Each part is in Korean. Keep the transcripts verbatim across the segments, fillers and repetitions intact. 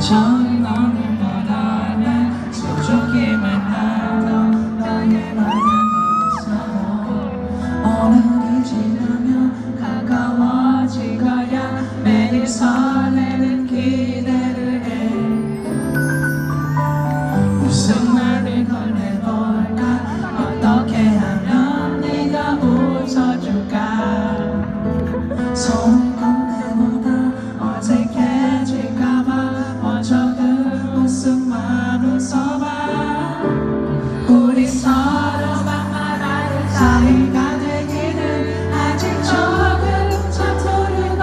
전 너는 너라면 소중히만 하던 너의 마음이 있어 어느니 지나면 가까워질 거야 매일 설레는 기대를 해 무슨 말을 건네볼까 어떻게 하면 네가 웃어줄까 손을 건네보다 어색해질까봐 먼저 그 웃음만 웃어봐 우리 서로가 말하는 사이가 되기는 아직 조금 서투르고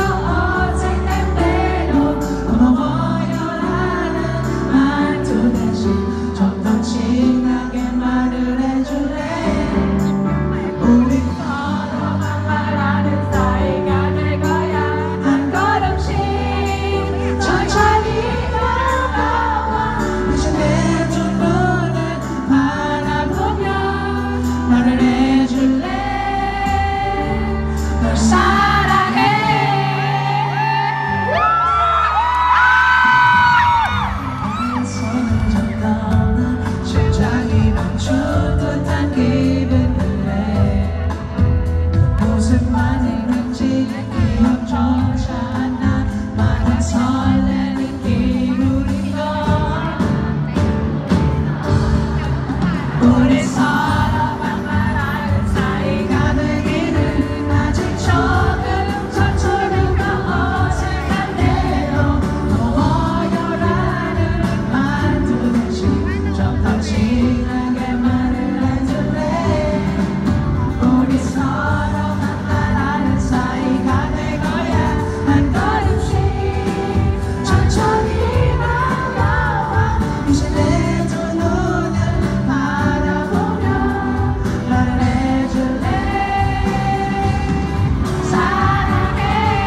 어색한데도 고마워요라는 말투 대신 좀 더 진하게 말을 해줄래 우리 서로가 말하는 사이가 될 거야 한 걸음씩 천천히 다가와 이제 내 두 눈을 바라보며 말을 해줄래 널 사랑해 손을 잡거나 심장이 멈춘 듯한 기분을 해 무슨 말이는지 기억조차 안 나 많은 설레는 기분인 걸 우리 서로가 말하는 사이가 되기는 아직 조금 서투르고 어색한데도 고마워요라는 말투 대신 좀 더 진하게 말을 해줄래 우리 서로가 말하는 사이가 될 거야 한 걸음씩 천천히 다가와 이제 내 두 눈을 바라보며 말을 해줄래 사랑해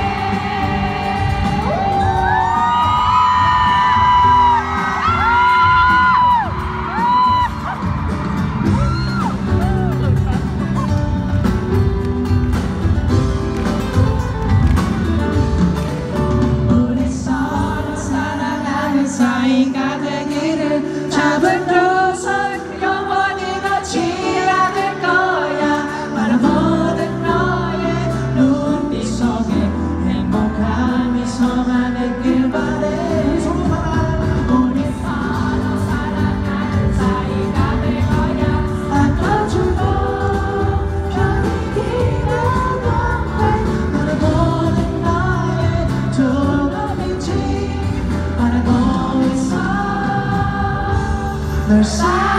우리 서로 사랑하는 사이가 되기를 잡은 두 손 영원히 놓지 않을 거야 바라보는 너의 눈빛 속에 행복한 미소만 느낄 바래 우리 서로 사랑하는 사이가 될 거야 안아주고 편히 기대던 걸 바라보는 너의 두 눈빛이 바라고 있어 널 사랑해